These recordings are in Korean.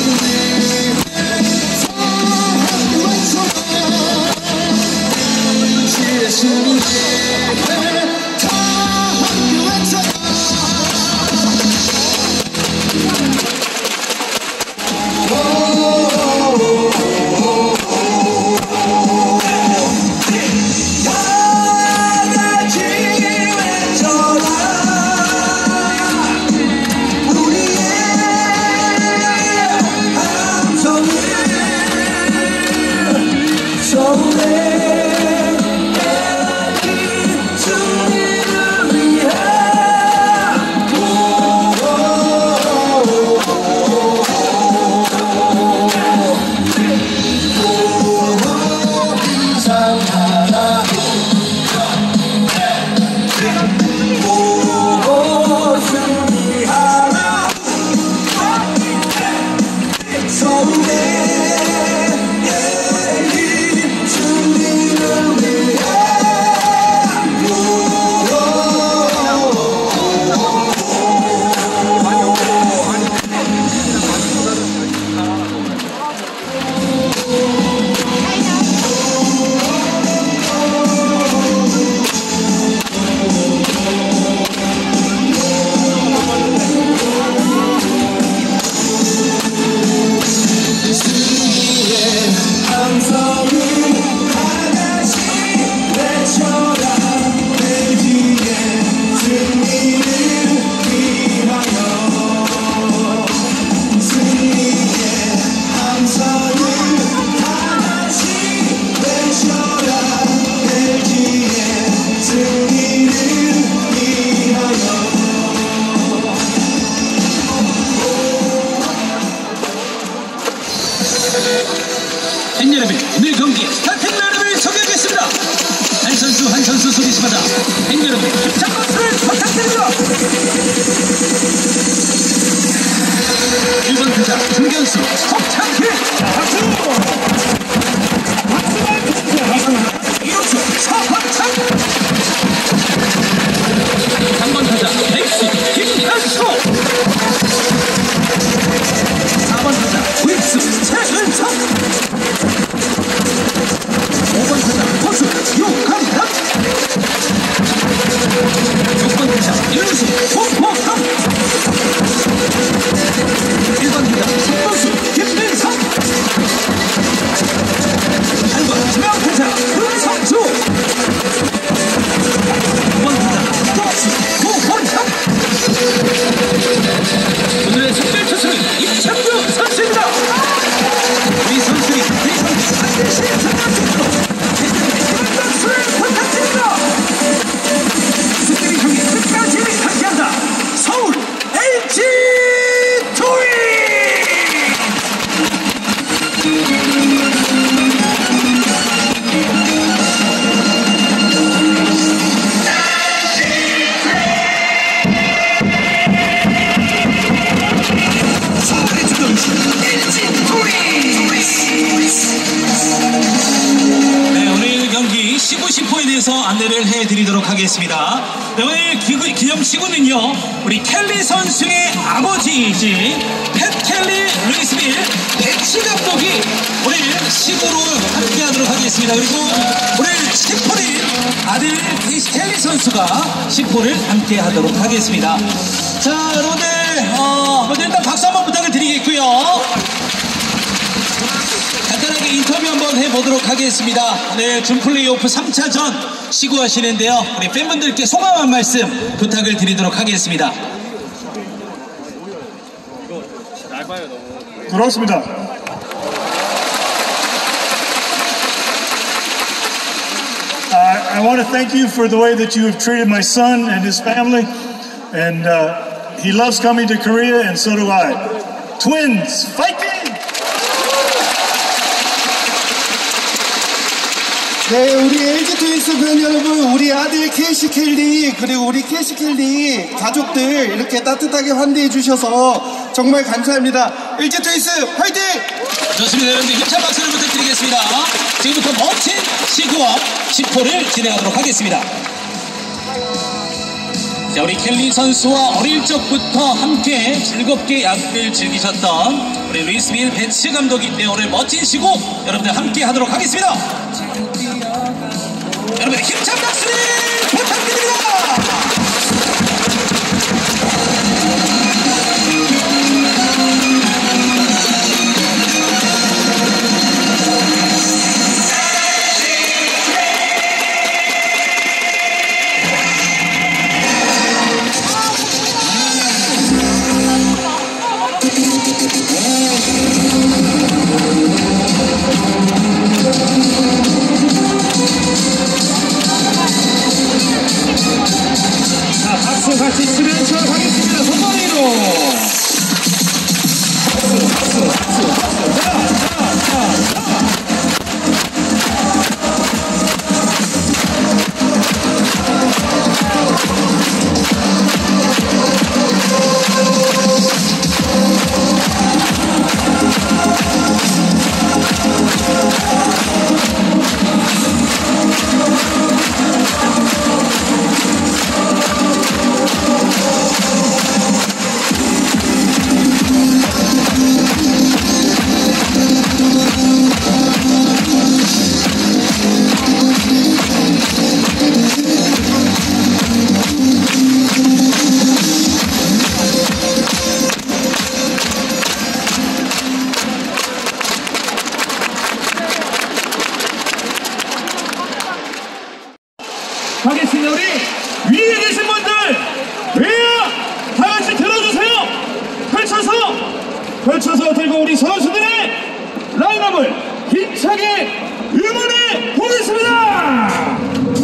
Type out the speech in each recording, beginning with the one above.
팬 여러분, 오늘 경기 스타팅 라인업을 소개하겠습니다. 한 선수 소개시마다 팬 여러분 힘찬 박수를 부탁드립니다. 1번 타자 중견수 석창필 박수. 이루수 서황창. 3번 타자 백수 김현수. 4번 타자 윌스 최은성. 5번 타자 포수 유강남. 6번 타자 이루수 홍보성. 1번 타자 선수 김민성. 8번 지명타자 금성주. 9번 타자 포수 구본형. 오늘의 선발 투수는 임창규 선수입니다. 우리 선수들이 대선수 반드시 승리하시도록 팬들의 힘을 박수를 부탁드립니다. 승리를 향해 끝까지 함께한다. 서울 LG 트윈. 네, 오늘 경기 시구 심포에 대해서 안내를 해드리도록 하겠습니다. 네, 오늘 기념시구는요, 우리 켈리 선수의 아버지이신 팻 켈리 루이스빌 배치 감독이 오늘 시구로 함께하도록 하겠습니다. 그리고 오늘 심포는 아들 켈리 선수가 심포를 함께하도록 하겠습니다. 자, 여러분들 먼저 일단 박수 한번 부탁을 드리겠고요. 간단하게 인터뷰 한번 해보도록 하겠습니다. 네, 준 플레이오프 3차전 시구하시는데요. 우리 팬분들께 소감 한 말씀 부탁을 드리도록 하겠습니다. 그렇습니다. I want to thank you for the way that you have treated my son and his family, and he loves coming to Korea, and so do I. Twins, fighting! 네, 우리 LG 트윈스 팬 여러분, 우리 아들 케이시 켈리, 그리고 우리 케이시 켈리 가족들 이렇게 따뜻하게 환대해 주셔서 정말 감사합니다. LG 트윈스 화이팅! 좋습니다. 여러분들 힘찬 박수를 부탁드리겠습니다. 지금부터 멋진 시구와 심포를 진행하도록 하겠습니다. 자, 우리 켈리 선수와 어릴 적부터 함께 즐겁게 야구를 즐기셨던 우리 루이스 빌 배츠 감독이 때문에 오늘 멋진 시곡 여러분들 함께 하도록 하겠습니다. 여러분의 힘찬 박수를 부탁드립니다. 자, 박수 같이 치면서 가겠습니다. 손머리로. 박수. 자. 하겠습니다. 우리 위에 계신 분들 외야 다 같이 들어주세요. 펼쳐서 들고 우리 선수들의 라인업을 힘차게 응원해 보겠습니다.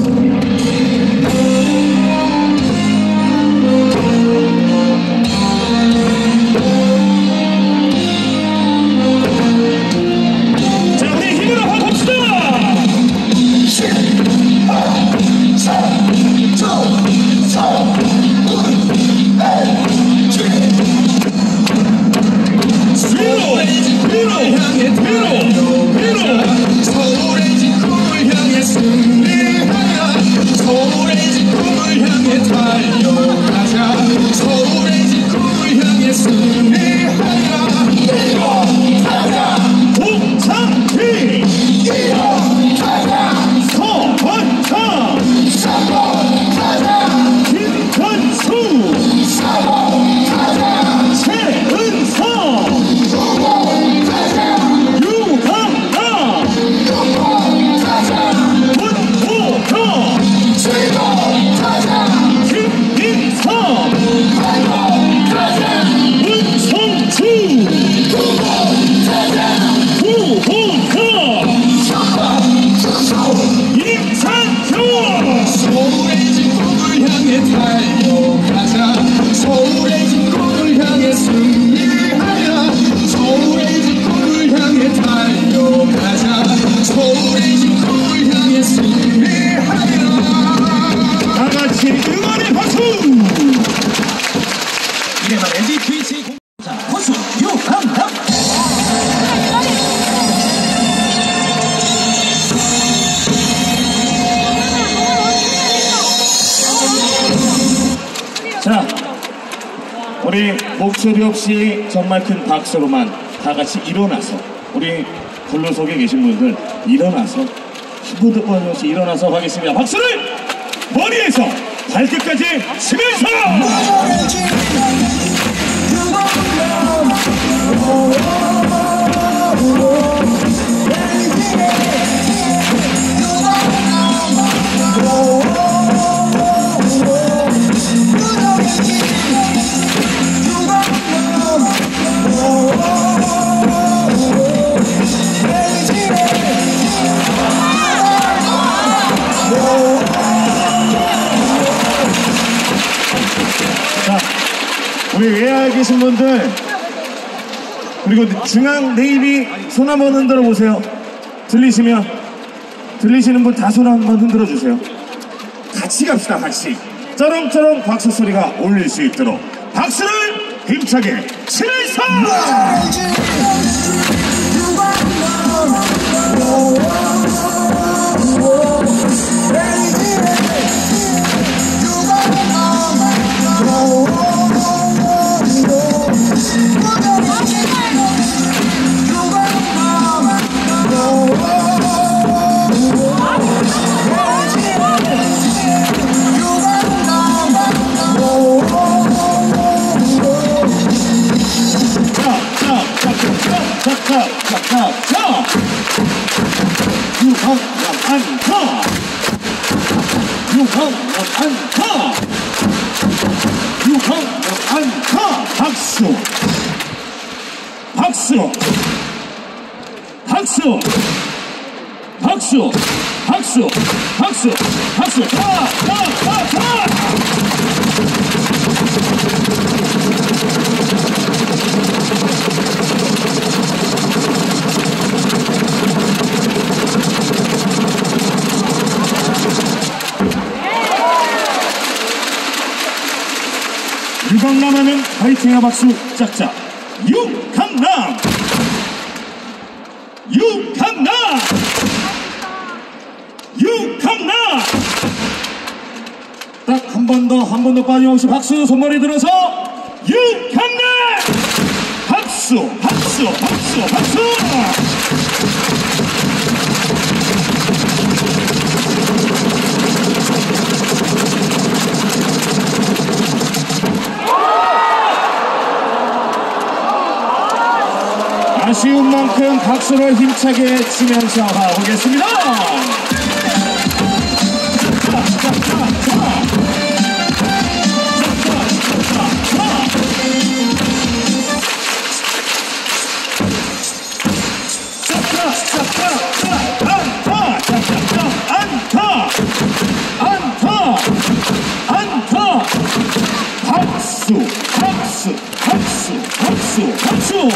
자, 우리 힘으로 한번 봅시다. 자, 우리 목소리 없이 정말 큰 박수로만 다 같이 일어나서 우리 블루석에 계신 분들 일어나서 한번도 빠짐없이 일어나서 하겠습니다. 박수를 머리에서 발끝까지 치면서 우리 외야에 계신 분들 그리고 중앙 네이비 손 한번 흔들어 보세요. 들리시는 분 다 손 한번 흔들어 주세요. 같이 갑시다. 같이 쩌렁쩌렁 박수 소리가 울릴 수 있도록 박수를 힘차게 치면서 안타. 박수. 박수. 박수. 박수. 박수. 박수. 박수. 유강남하는 파이팅의 박수 짝짝. 유강남. 유강남. 유강남. 딱 한 번 더 빠짐없이 박수 손머리 들어서 유강남. 박수. 박수. 박수. 박수. 아쉬운 만큼 박수를 힘차게 치면서 가보겠습니다. 안타. 박수. 박수. 박수. 박수. 박수.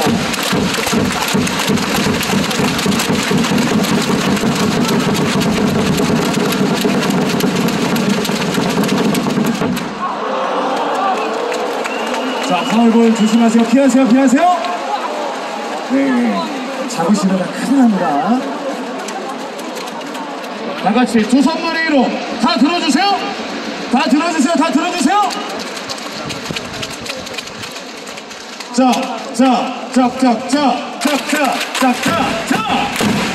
자, 파울볼 조심하세요. 피하세요. 피하세요. 네, 잡으시다가 큰일 납니다. 다 같이 두 손머리 위로 다 들어주세요. 다 들어주세요. 다 들어주세요. 자.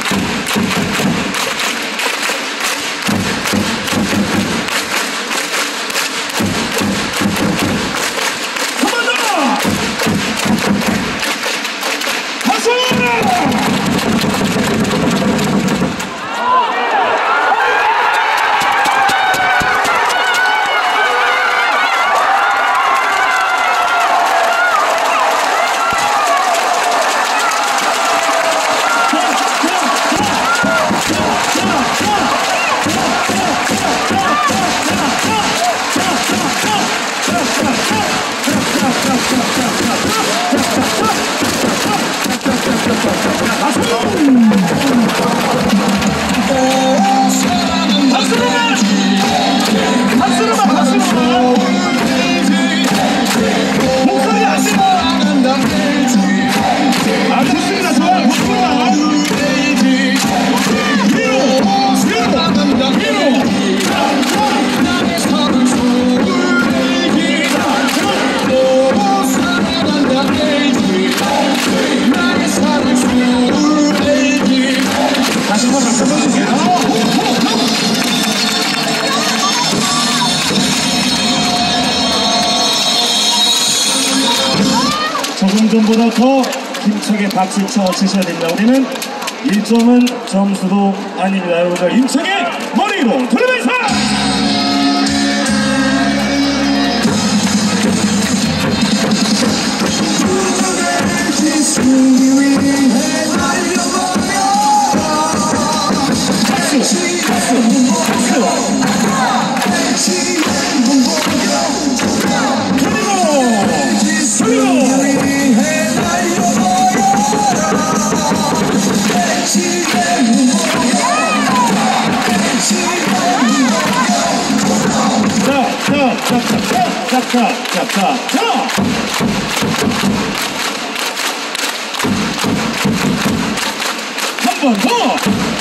조금 전보다 더 힘차게 박수 쳐 주셔야 됩니다. 우리는 1점은 점수도 아닙니다. 여러분들 힘차게 머리로 돌리면서 한 번 더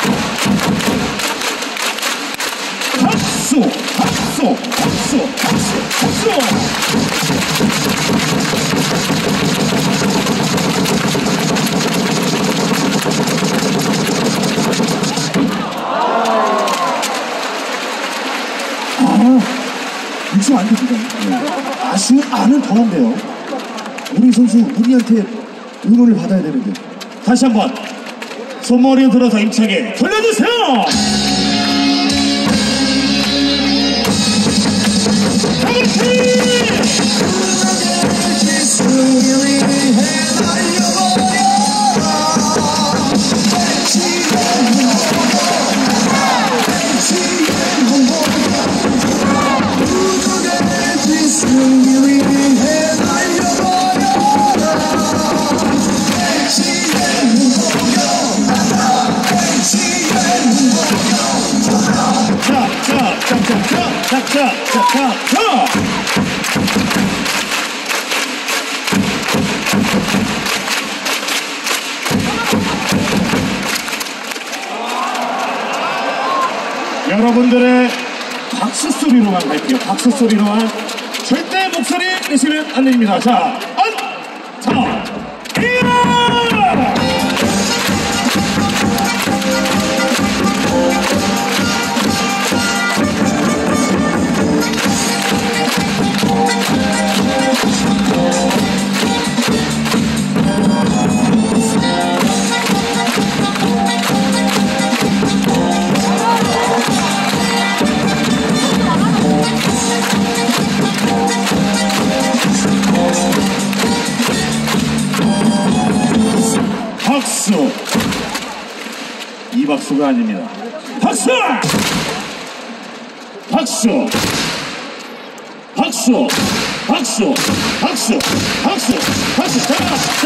박수 박수 박수 박수 박수 안 됩니다. 아쉬운 안은 더한데요. 우리 선수 우리한테 응원을 받아야 되는데 다시 한번 손머리를 들어서 힘차게 돌려주세요. 여러분들의 박수 소리로만 갈게요. 박수 소리로만. 절대 목소리 내시면 안 됩니다. 자, 박수! 이 박수가 아닙니다. 박수! 박수! 박수! 박수! 박수! 박수! 박수! 자!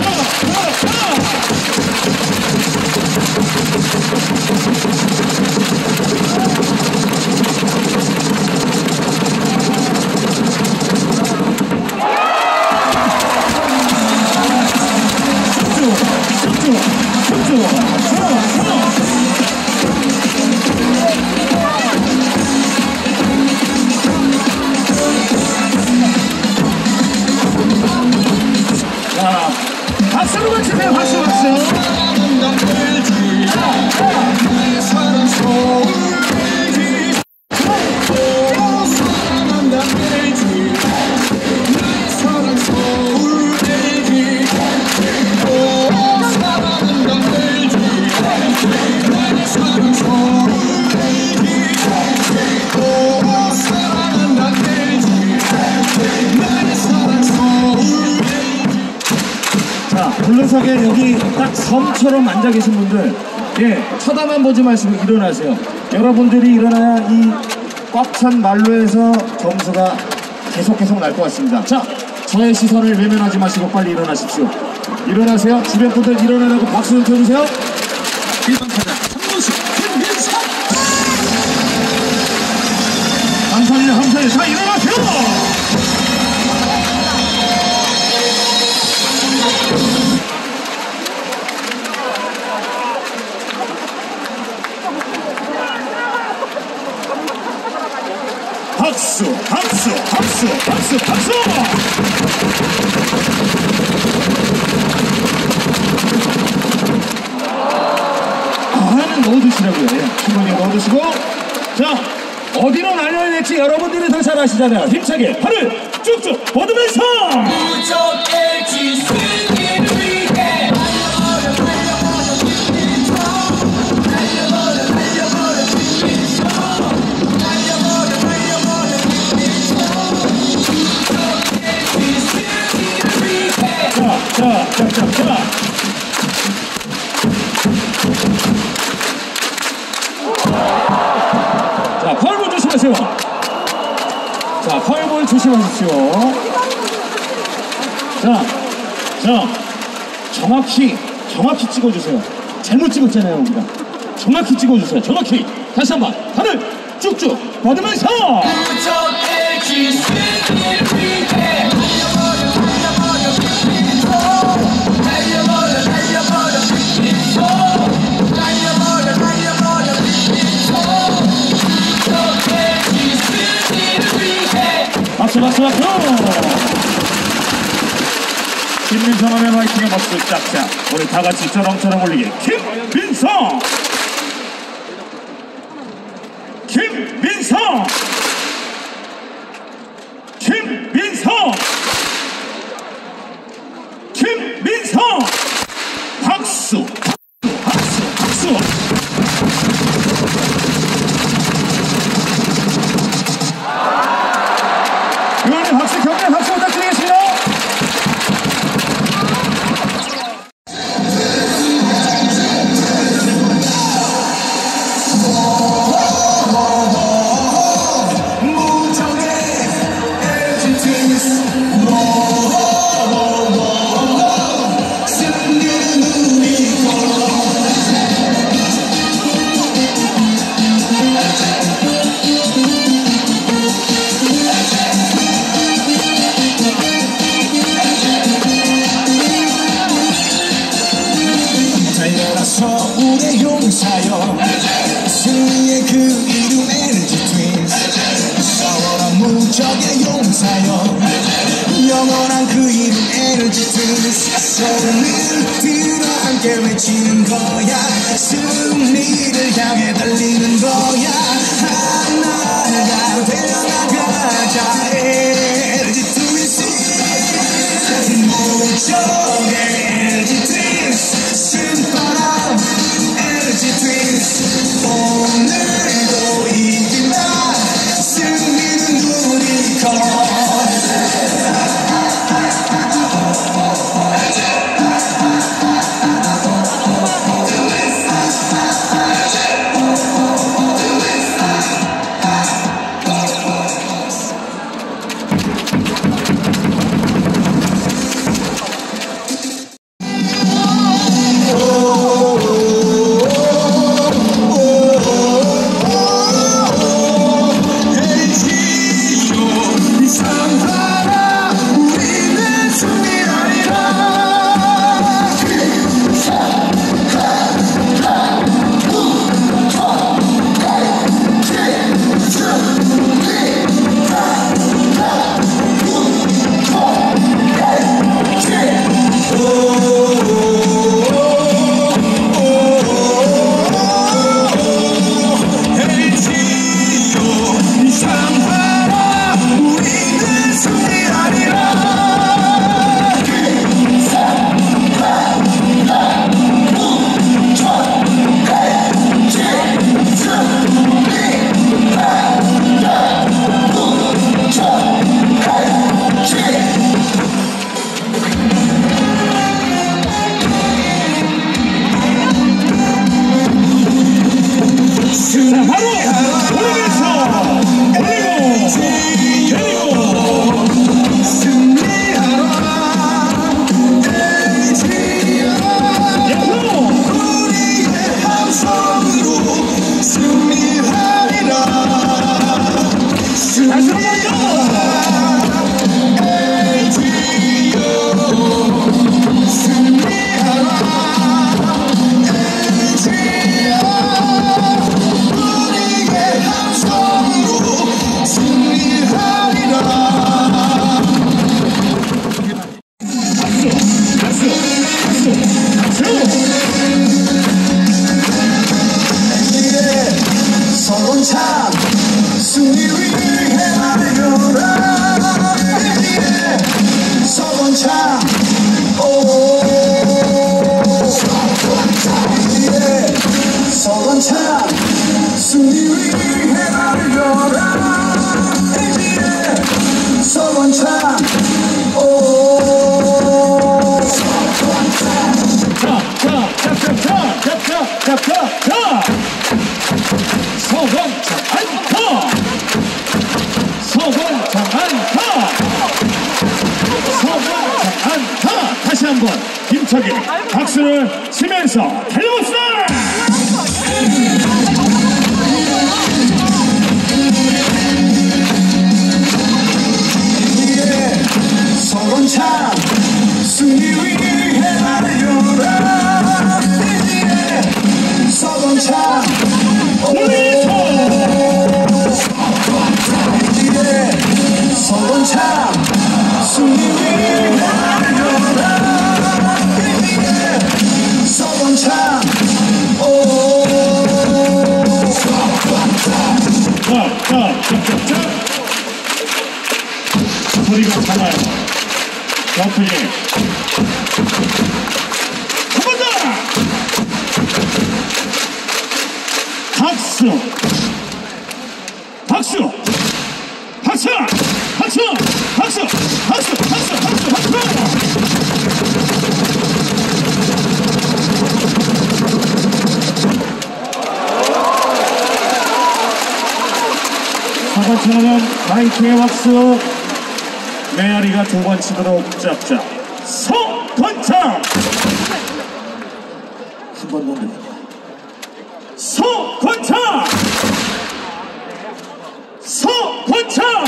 박수로 맞추세요. 박수 박수. 블루석에 여기 딱 섬처럼 앉아 계신 분들, 예, 쳐다만 보지 마시고 일어나세요. 여러분들이 일어나야 이 꽉 찬 말로에서 점수가 계속 날 것 같습니다. 자, 저의 시선을 외면하지 마시고 빨리 일어나십시오. 일어나세요. 주변 분들 일어나라고 박수 좀 쳐주세요. 1번 타자 삼루수 김민석. 감사합니다. 자, 일어나세요. 박수! 박수! 박수! 박수! 박수! 하나는 넣어두시라고요. 예. 주머니에 넣어두시고. 자, 어디로 날려야 될지 여러분들이 더 잘 아시잖아요. 힘차게 팔을 쭉쭉 뻗으면서 무적의 승리를 위해 자, 파울볼 조심하세요. 자, 파울볼 조심하십시오. 자, 정확히 찍어주세요. 잘못 찍었잖아요, 우리가. 정확히 찍어주세요. 정확히. 다시 한번 팔을 쭉쭉 뻗으면서 무적의 승리를 위해 박수. 김민성 하면 화이팅의 박수 짝짝. 우리 다같이 쩌렁쩌렁 올리게. 김민성! 박수! 박수. 의원님 박수, 격려 박수 부탁드리겠습니다. 서울의 용사여 승리의 그 이름 LG Twins 서울한 무적의 용사여 영원한 그 이름 LG Twins 소리를 들어 함께 외치는 거야 승리를 향해 달리는 거야 하나가 되어나가자 LG Twins 무적의 LG Twins 신바람 LG Twins 오늘도 이긴다 승리는 우리 것 다시 한번 힘차게 박수를 치면서 달려봅시다. 서건창 승리 위해 달려라 서건창 서건창 승리 위해 달려라 서건창 소리가 작아요. 더 크게. 한 번 더! 박수! 박수! 박수! 박수! 박수! 박수! 박수! 박수! 박수! 4번처럼 마이크의 박수. 메아리가 두 번 치도록 짭짭. 서건창! 한 번 더 드립니다. 서건창! 서건창!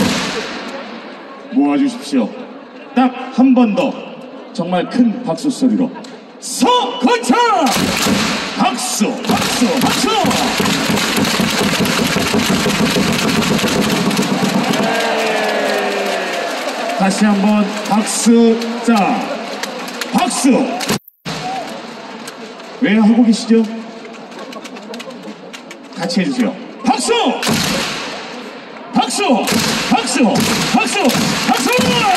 모아주십시오. 딱 한 번 더 정말 큰 박수 소리로 서건창! 박수! 박수! 박수! 다시 한번 박수. 자, 박수. 왜 하고 계시죠? 같이 해주세요. 박수! 박수! 박수! 박수! 박수!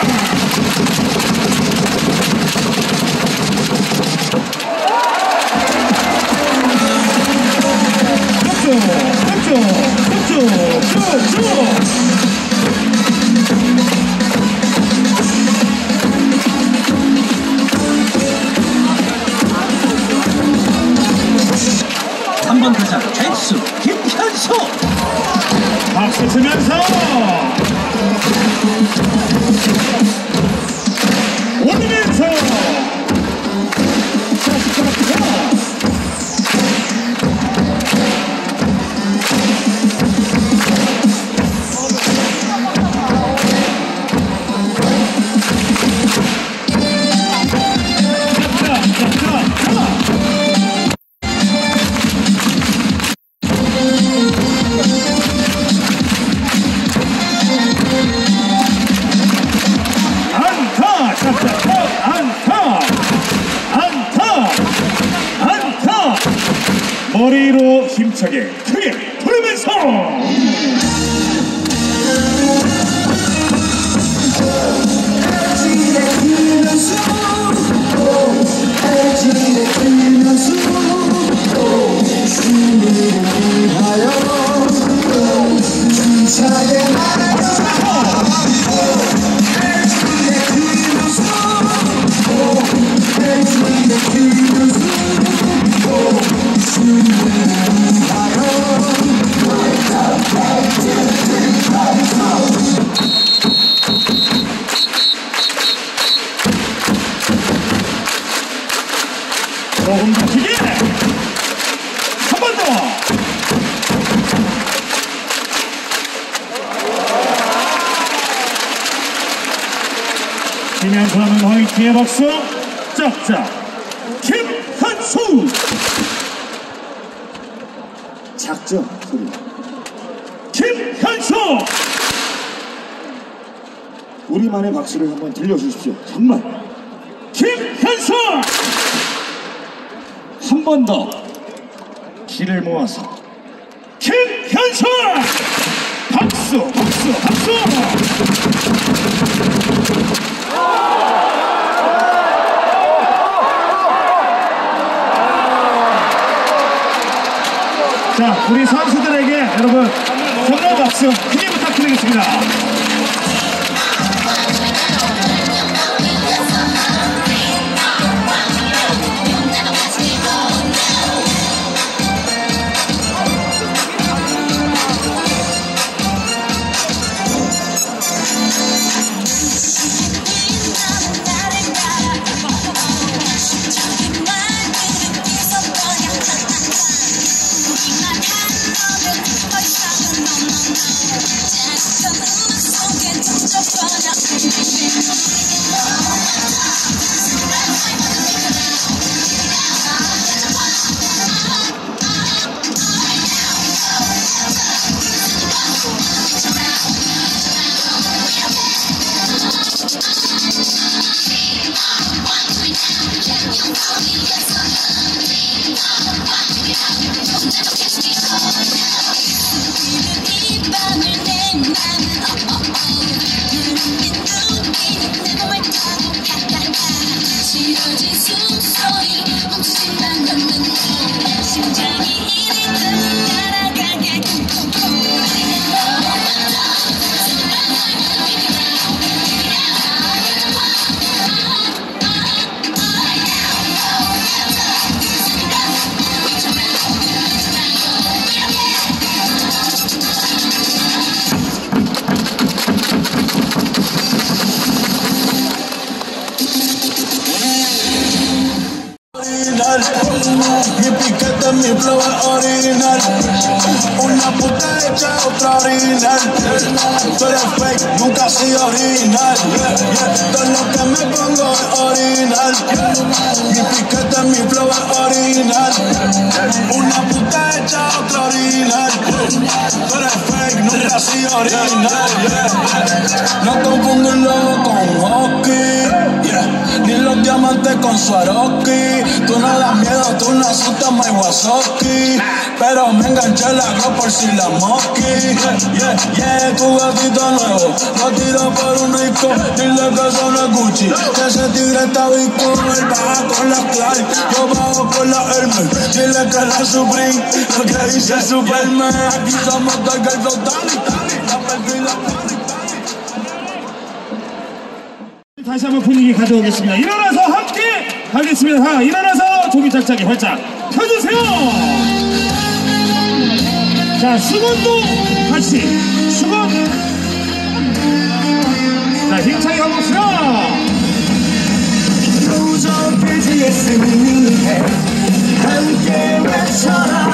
한번 타자 백수 김현수 박수 치면서 올리면서 머리로 힘차게 크게 돌면서 조금 더 크게 한 번 더. 김현수 하는 화이트의 박수. 짝짝 김현수. 작죠 소리. 김현수. 우리만의 박수를 한번 들려주십시오. 정말 김현수. 한 번 더 기를 모아서 김현수. 박수 박수 박수. 자, 우리 선수들에게 여러분 정말 박수 크게 부탁드리겠습니다. Mi piquete, mi flow es original. Una puta hecha, otra original. Tú eres fake, nunca has sido original. Todo lo que me pongo es original. Mi piquete, mi flow es original. Una puta hecha, otra original. Tú eres fake, nunca has sido original. No confundo el lobo con hockey, ni los diamantes con Swarovski. Tú no das miedo, tú no asustas my Wasoki. Pero me enganché la glow por si la mosqui. Tu gatito nuevo lo tiro por un disco. Dile que eso no es Gucci, que ese tigre está visco. Él baja con la Clyde, yo bajo con la Hermes. Dile que la Supreme, lo que dice Superman. Aquí somos Tiger Flow, la perfila. 다시 한번 분위기 가져오겠습니다. 일어나서 함께 하겠습니다. 자, 일어나서 종이 짝짝이 활짝 펴주세요. 자, 수건도 같이 수건. 자, 힘차게 가봅시다. 무적해지게 승리해 함께 외쳐라.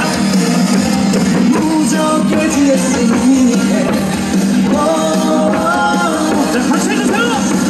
무적해지게 승리해. 자, 같이 해주세요.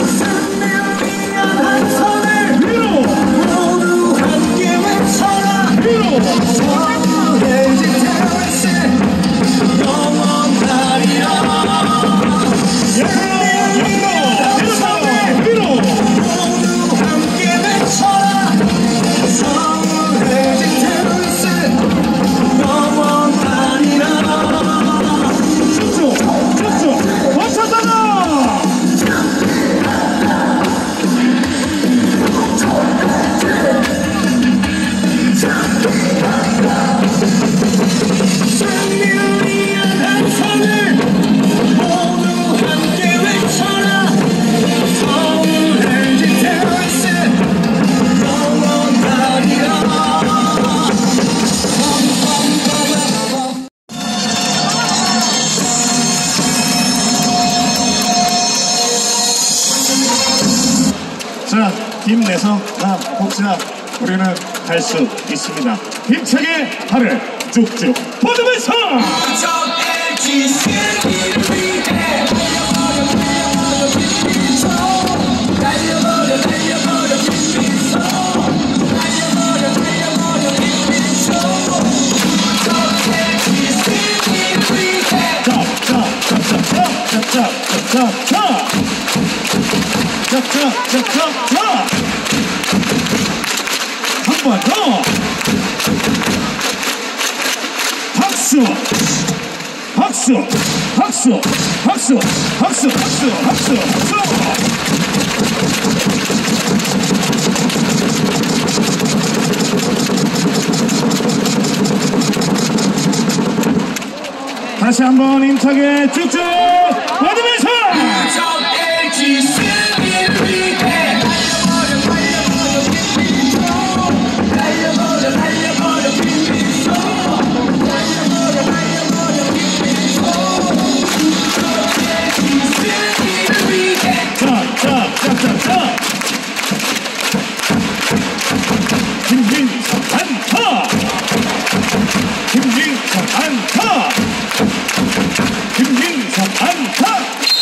자, 힘내서 혹시나 우리는 갈 수 있습니다. 힘차게 발을 쭉쭉 뻗으면서 한 번 더 박수 박수 박수 박수 박수 박수 박수 박수. 다시 한번 힘차게 쭉쭉 뻗으면서 김진석 안타! 김진석 안타! 김진석 안타!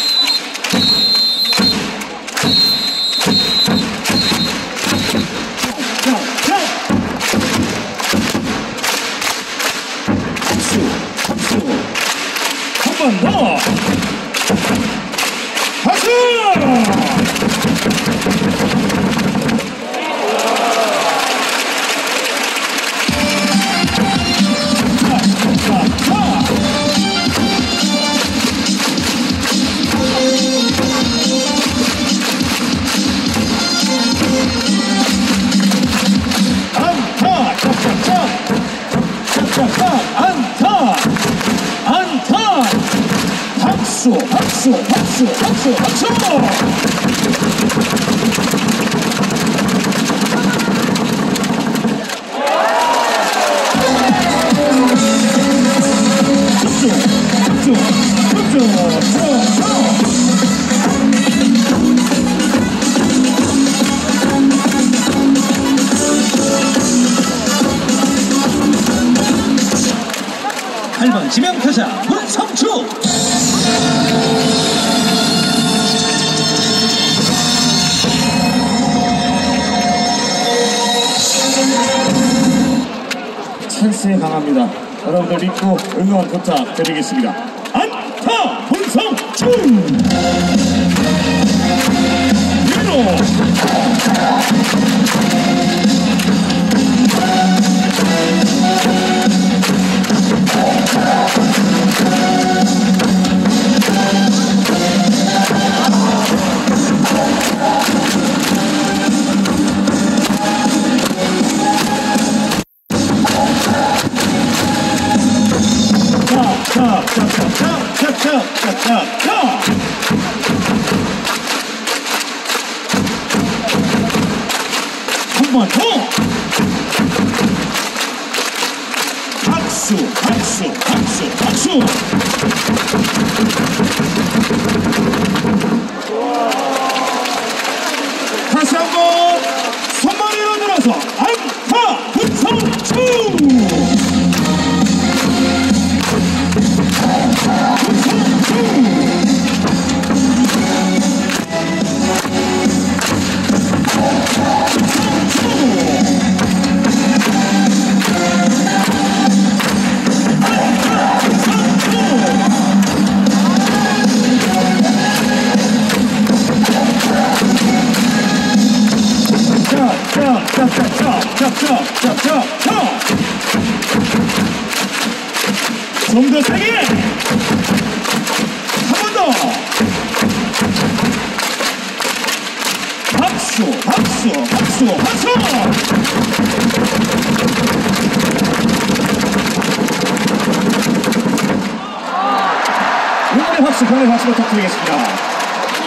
박수! 한 번 더! 박수! 박수! 박수! 박수! 박수! 8번 지명타자 문성주. 찬스에 강합니다. 여러분들 믿고 응원 부탁드리겠습니다. 안타 문성주. 한 번 더. 박수 박수 박수 박수. 다시 한번 손머리로 들어서 안타 문성주. 좀 더 세게. 한 번 더. 박수 박수 박수 박수. 응원의 박수, 강의 박수 부탁드리겠습니다.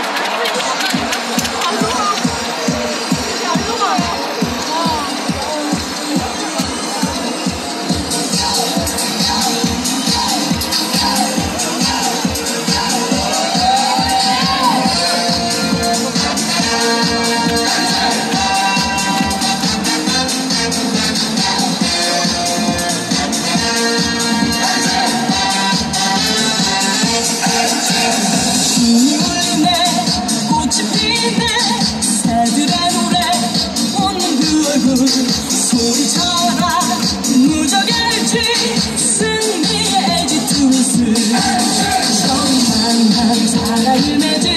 소리쳐라 무적일지 승리의 LG 트윈스 정만한 사랑을 맺은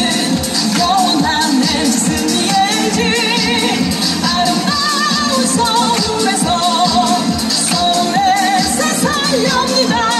영원한 LG 승리의 LG 아름다운 서울에서 살렵니다.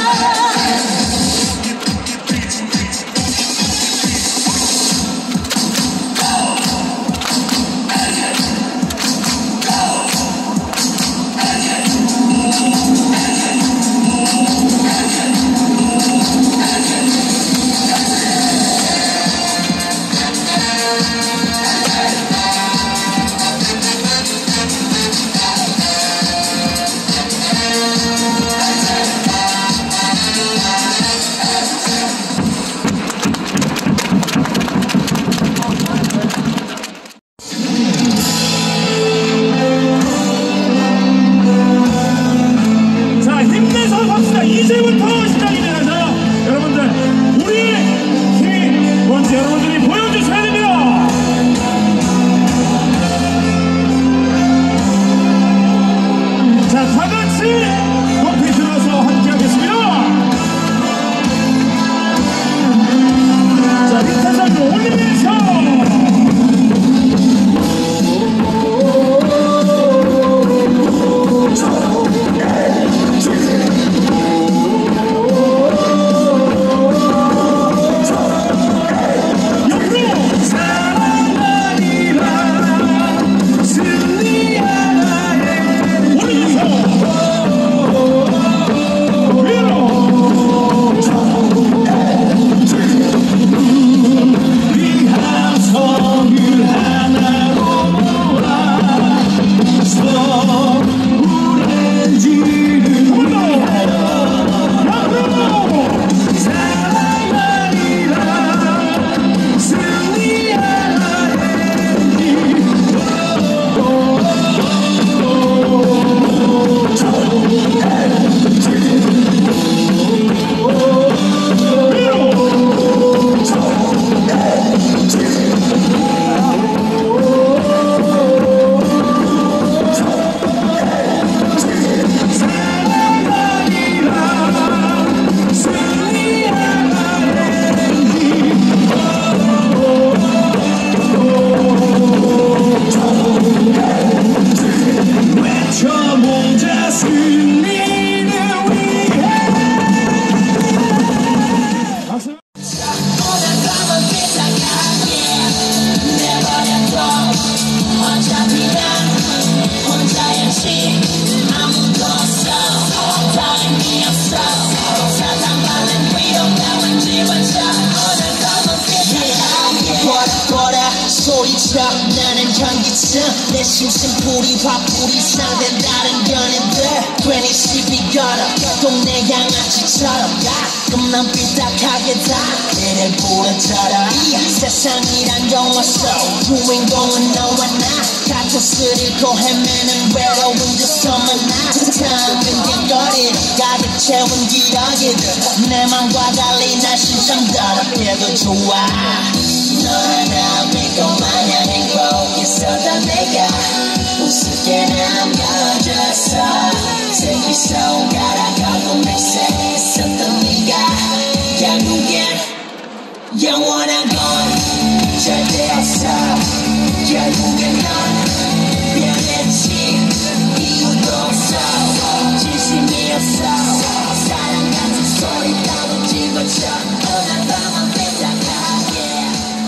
이제부터 시작이 되는 자, 여러분들 우리의 힘이 뭔지 여러분들이 보여주셔야 됩니다. 자, 다 같이 높이 들어서 함께 하겠습니다. 자, 밑에 잡고 올리면서 있어 내 심심풀이 화풀이 상된 다른 연인들 괜히 시비 걸어 동네 양아치처럼 가끔 난 삐딱하게 다 그를 부르더라 세상이란 영화 속 주인공은 너와 나 같은 스릴 고 헤매는 외로운 그 소문나 텅 빈 길거리를 가득 채운 기러기들 내 맘과 달리 날 심장 더럽게도 좋아 너 하나 믿고 마냥 행복했었다 내가 우습게 남겨졌어 슬피 손가락하고 맹세했었던 네가 결국엔 영원한 건 절대 없어 결국엔 넌 변했지 이유도 없어 진심이었어 사랑 같은 소리 따윈 집어쳐 오늘 밤은 삐딱하게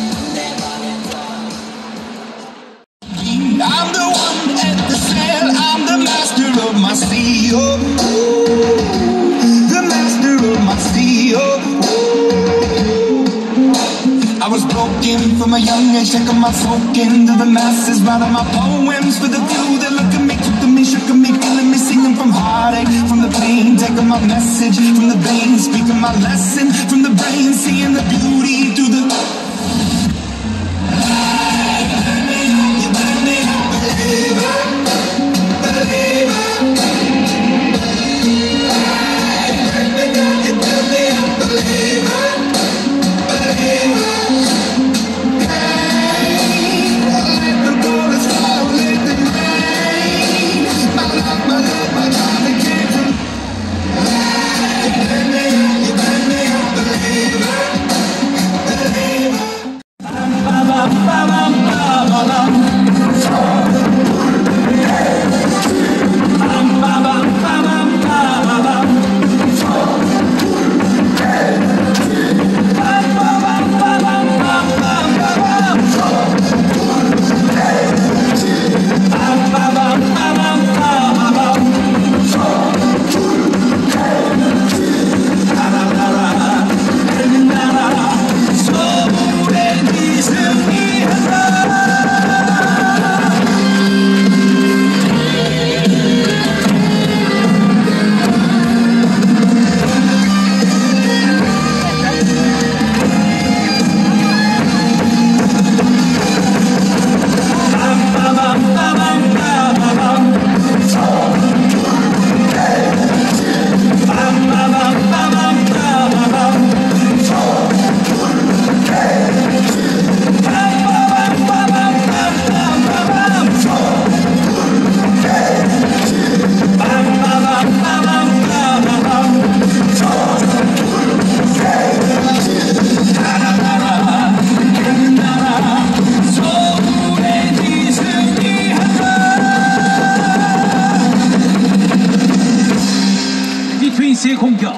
I'm the one at the cell, I'm the master of my steel. The master of my steel. I was broken from a young age, taking my soak into the masses, writing my poems for the few that look at me, took to me, shook at me, feeling me, singing from heartache, from the pain, taking my message from the veins, speaking my lesson from the brain, seeing the beauty through the 트윈스의 공격.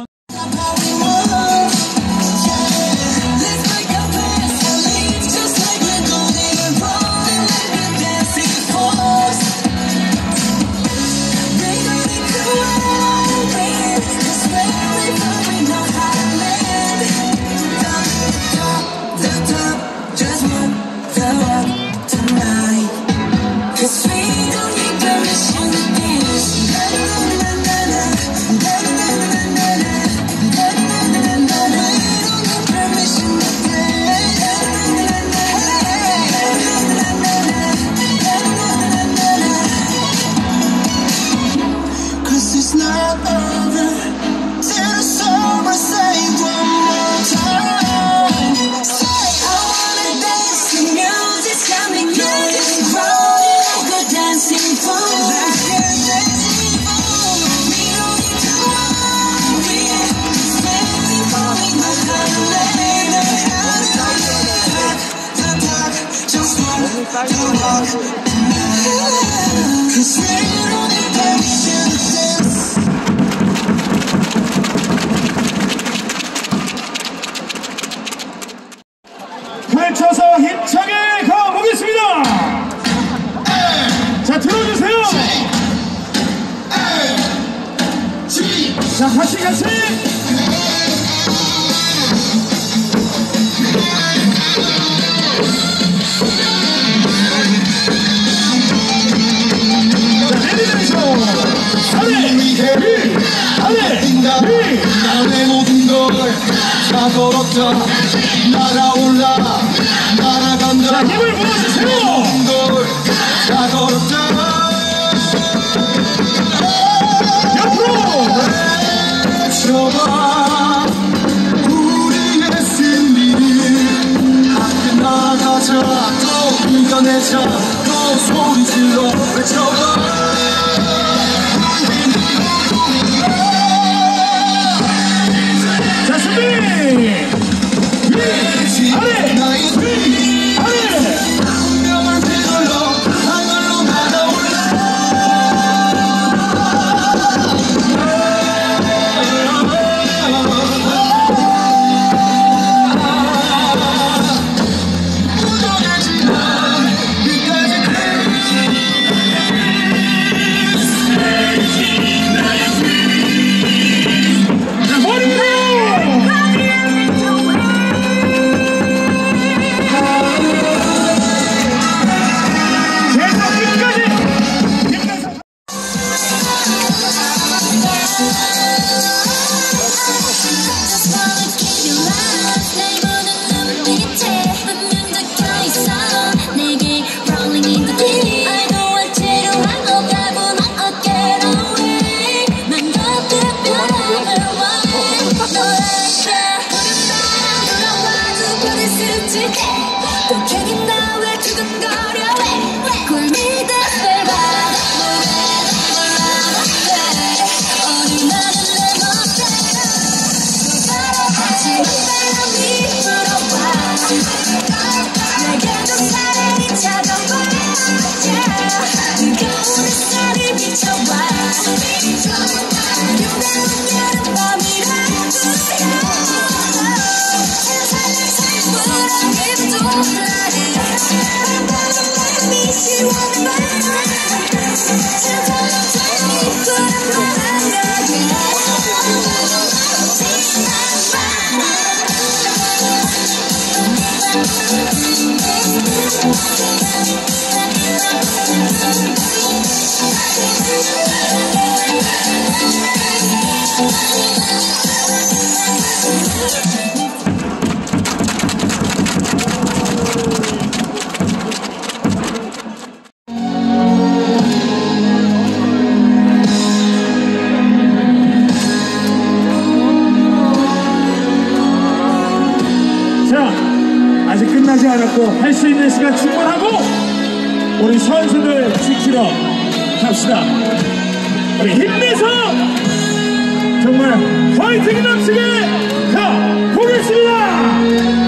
펼쳐서 힘차게 가보겠습니다. 자, 들어주세요. 자, 같이 걸었다 날아올라 날아간다 자, 힘을 모아주세요. 모든 걸 다 걸었다 옆으로 외쳐봐 우리의 승리를 함께 나가자 또 이겨내자 또 소리 질러 외쳐봐 자, 준비. 위, 아래, 위, 아래. 운명을 되돌려 하늘로 날아올라 무뎌지지 마 끝까지 자, 머리 위로. 계속 끝까지. 힘내서. Just wanna keep you love 날 보는 눈빛에 분명 적혀있어 내게 rolling in the deep 알고 지루한 것 따분한 어깨로 왜 난 더 특별함을 원해 너랄까 돌아와도 별을 스칠 때또 괜히나 왜 두근거려 왜 Call me the spellbound 몰라 돼 어린아는 내 멋대로 내게도 사랑이 차가워 뜨거운 햇살이 비춰와 유명한 여름밤이라고요 세상을 살보라 기분도 나를 바라보는 마음이 시원해 세상을 살고 자, 아직 끝나지 않았고 할 수 있는 시간 충분하고 우리 선수들 지키러 갑시다. 우리 힘내서 정말 파이팅 넘치게 가보겠습니다.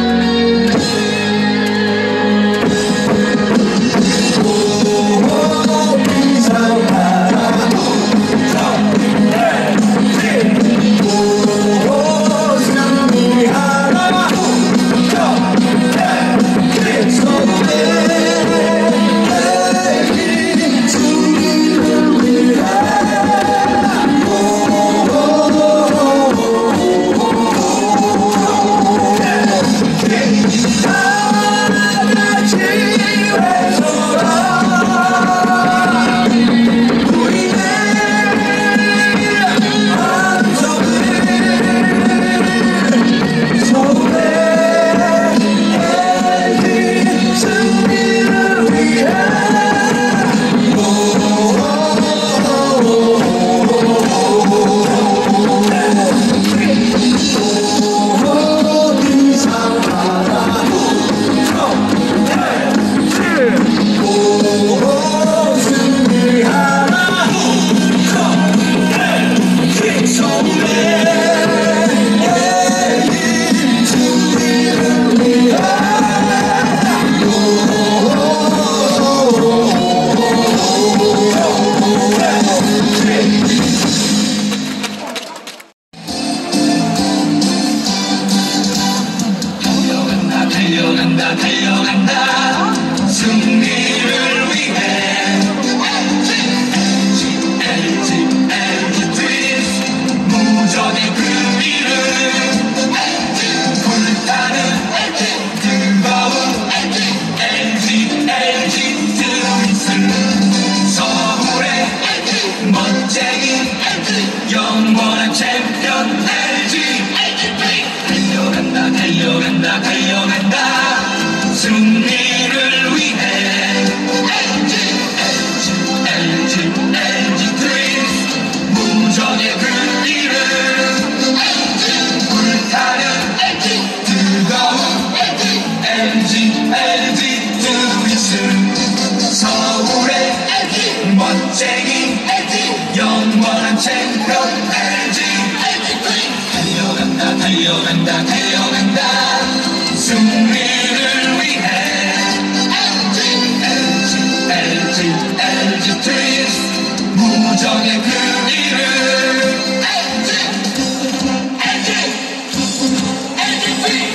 영원한 챔피언 LG 달려간다 달려간다 달려간다 승리를 위해 LG 트윈스 무정의 그 이름 불타는 뜨거운 LG 트윈스 서울의 멋쟁이 영원한 챔피언 LG 달려간다 달려간다 달려간다 승리를 위해 LG 트윈스 무정의 그 이름 LG 트윈스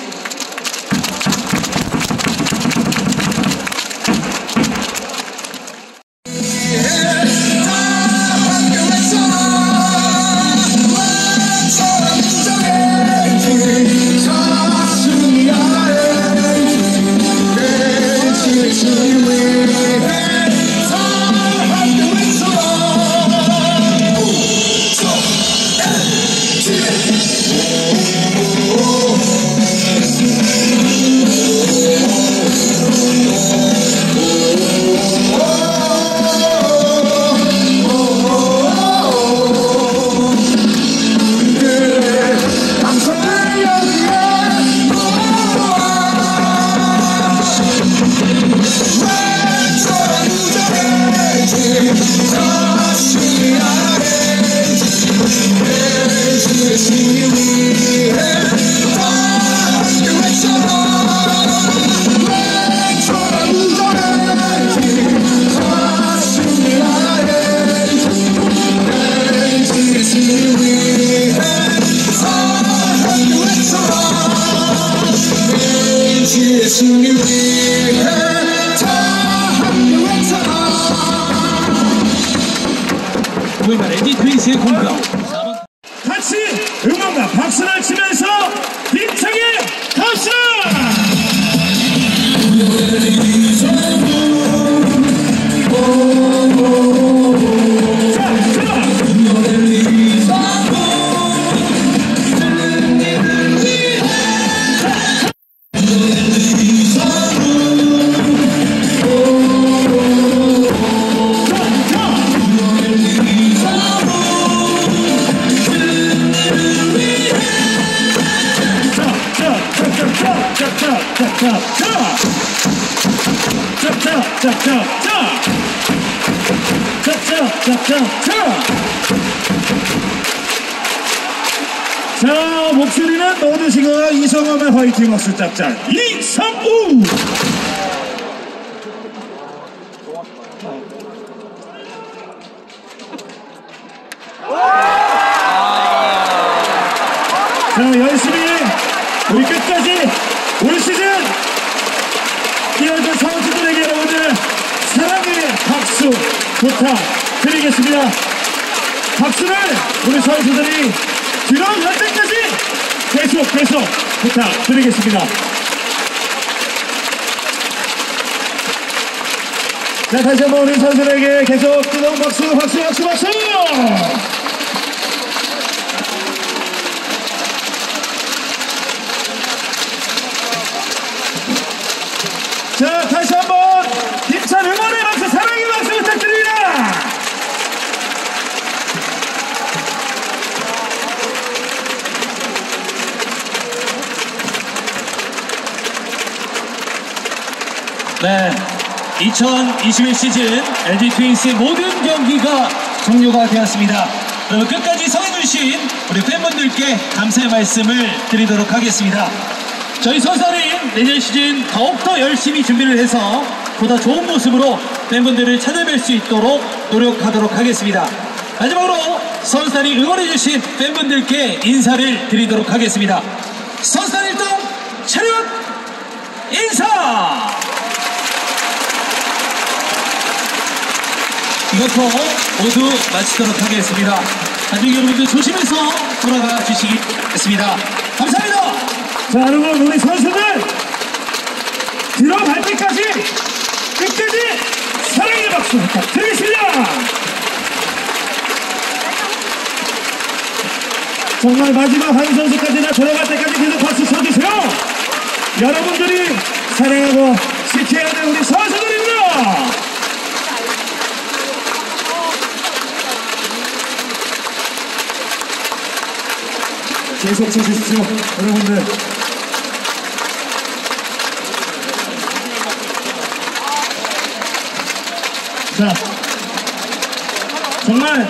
오랜만 LG 트윈스의 공격. 같이 응원과 박수를 치면서 힘차게 갑시다. 자, 목소리는 모두 지금 이성함의 화이팅 박수 짭짤 2, 3, 5. 자, 열심히 우리 끝까지 올 시즌 뛰어준 선수들에게 오늘 사랑의 박수 부탁드리겠습니다. 박수를 우리 선수들이 들어갈 때까지 계속 부탁드리겠습니다. 자, 다시 한번 우리 선수들에게 계속 뜨거운 박수. 자, 다시 한번 힘찬 응원의 박수, 사랑의 박수 부탁드립니다. 네, 2021 시즌 LG 트윈스의 모든 경기가 종료가 되었습니다. 여러분 끝까지 성해주신 우리 팬분들께 감사의 말씀을 드리도록 하겠습니다. 저희 선수들이 내년 시즌 더욱더 열심히 준비를 해서 보다 좋은 모습으로 팬분들을 찾아뵐 수 있도록 노력하도록 하겠습니다. 마지막으로 선수들이 응원해주신 팬분들께 인사를 드리도록 하겠습니다. 선수들 일동 차렷 인사! 이것도 모두 마치도록 하겠습니다. 나중에 여러분들 조심해서 돌아가 주시겠습니다. 감사합니다. 자, 여러분 우리 선수들 들어갈 때까지 끝까지 사랑의 박수 부탁드리겠습니다. 정말 마지막 한 선수까지나 돌아갈 때까지 계속 박수 쳐주세요. 여러분들이 사랑하고 지켜야 될 우리 선수들입니다. 계속 쳐주십시오, 여러분들. 자, 정말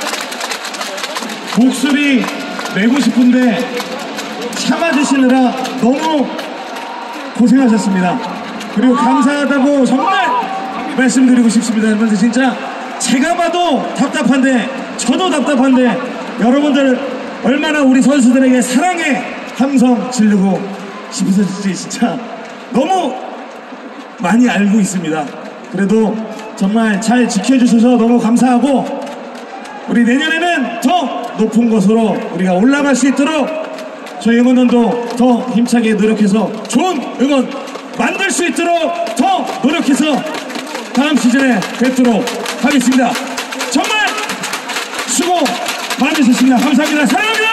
목소리 내고 싶은데 참아주시느라 너무 고생하셨습니다. 그리고 감사하다고 정말 말씀드리고 싶습니다. 여러분들 진짜 제가 봐도 답답한데, 저도 답답한데, 여러분들 얼마나 우리 선수들에게 사랑의 함성 지르고 싶으실지 진짜 너무 많이 알고 있습니다. 그래도 정말 잘 지켜주셔서 너무 감사하고, 우리 내년에는 더 높은 곳으로 우리가 올라갈 수 있도록 저희 응원단도 더 힘차게 노력해서 좋은 응원 만들 수 있도록 더 노력해서 다음 시즌에 뵙도록 하겠습니다. 정말 수고 많으셨습니다. 감사합니다. 사랑합니다.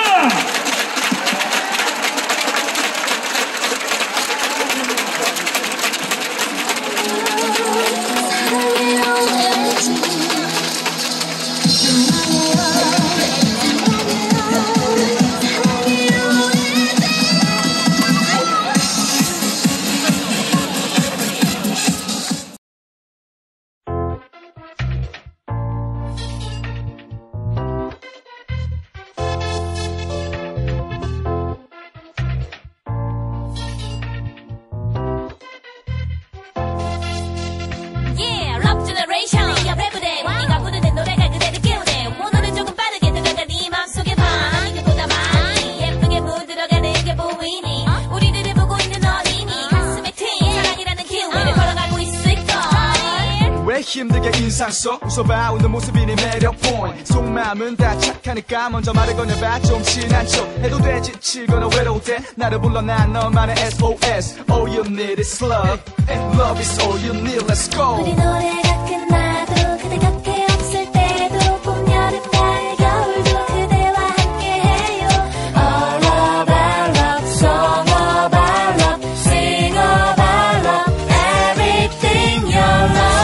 힘들게 인상 속 웃어봐 웃는 모습이 네 매력 포인트 속마음은 다 착하니까 먼저 말을 건네봐 좀 친한 척 해도 돼 지치거나 외로울 때 나를 불러 난 너만의 SOS All you need is love and love is all you need Let's go 우리 노래가 끝나도 그대 곁에 없을 때도 봄, 여름, 가을, 겨울도 그대와 함께해요 All of our love, song of our love, sing of our love Everything your love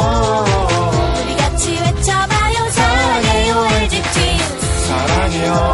사랑해요